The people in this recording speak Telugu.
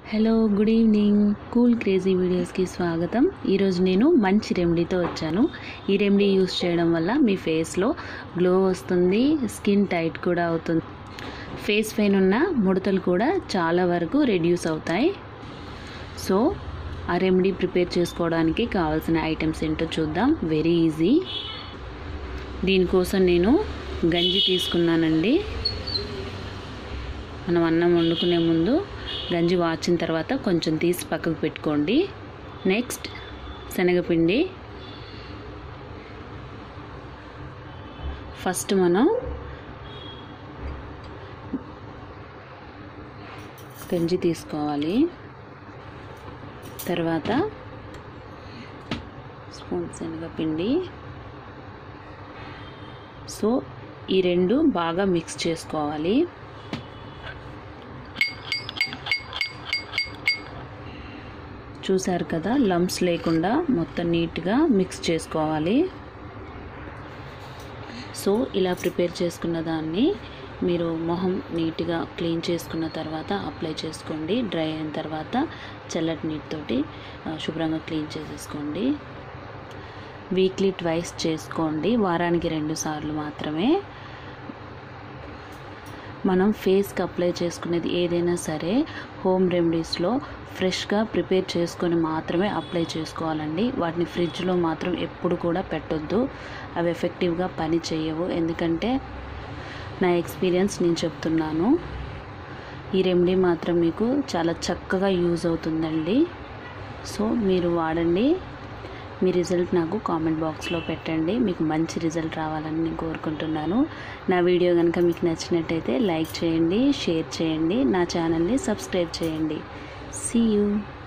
Hello good evening cool crazy వీడియోస్కి స్వాగతం. ఈరోజు నేను మంచి రెమెడీతో వచ్చాను. ఈ రెమెడీ యూస్ చేయడం వల్ల మీ ఫేస్లో గ్లో వస్తుంది, స్కిన్ టైట్ కూడా అవుతుంది, ఫేస్ పైన ఉన్న ముడతలు కూడా చాలా వరకు రెడ్యూస్ అవుతాయి. సో ఆ రెమెడీ ప్రిపేర్ చేసుకోవడానికి కావాల్సిన ఐటమ్స్ ఏంటో చూద్దాం. Very easy. దీనికోసం నేను గంజి తీసుకున్నానండి. మనం అన్నం వండుకునే ముందు గంజి వాచిన తర్వాత కొంచెం తీసి పక్కకు పెట్టుకోండి. నెక్స్ట్ శనగపిండి. ఫస్ట్ మనం గంజి తీసుకోవాలి. తర్వాత స్పూన్ శనగపిండి. సో ఈ రెండు బాగా మిక్స్ చేసుకోవాలి. చూసారు కదా, లంప్స్ లేకుండా మొత్తం నీట్గా మిక్స్ చేసుకోవాలి. సో ఇలా ప్రిపేర్ చేసుకున్న దాన్ని మీరు మొహం నీట్గా క్లీన్ చేసుకున్న తర్వాత అప్లై చేసుకోండి. డ్రై అయిన తర్వాత చల్లటి నీటితోటి శుభ్రంగా క్లీన్ చేసేసుకోండి. వీక్లీ ట్వైస్ చేసుకోండి, వారానికి 2 సార్లు మాత్రమే. మనం ఫేస్కి అప్లై చేసుకునేది ఏదైనా సరే హోమ్ రెమెడీస్లో ఫ్రెష్గా ప్రిపేర్ చేసుకొని మాత్రమే అప్లై చేసుకోవాలండి. వాటిని ఫ్రిడ్జ్లో మాత్రం ఎప్పుడు కూడా పెట్టొద్దు, అవి ఎఫెక్టివ్గా పని చేయవు. ఎందుకంటే నా ఎక్స్పీరియన్స్ నేను చెప్తున్నాను. ఈ రెమెడీ మాత్రం మీకు చాలా చక్కగా యూజ్ అవుతుందండి. సో మీరు వాడండి. మీ రిజల్ట్ నాకు కామెంట్ బాక్స్లో పెట్టండి. మీకు మంచి రిజల్ట్ రావాలని నేను కోరుకుంటున్నాను. నా వీడియో కనుక మీకు నచ్చినట్టయితే లైక్ చేయండి, షేర్ చేయండి, నా ఛానల్ని సబ్స్క్రైబ్ చేయండి. See you.